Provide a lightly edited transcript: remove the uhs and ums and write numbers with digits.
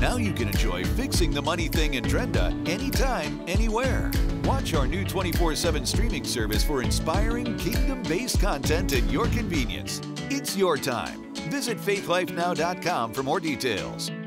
Now you can enjoy Fixing the Money Thing in Drenda anytime, anywhere. Watch our new 24/7 streaming service for inspiring, kingdom-based content at your convenience. It's your time. Visit faithlifenow.com for more details.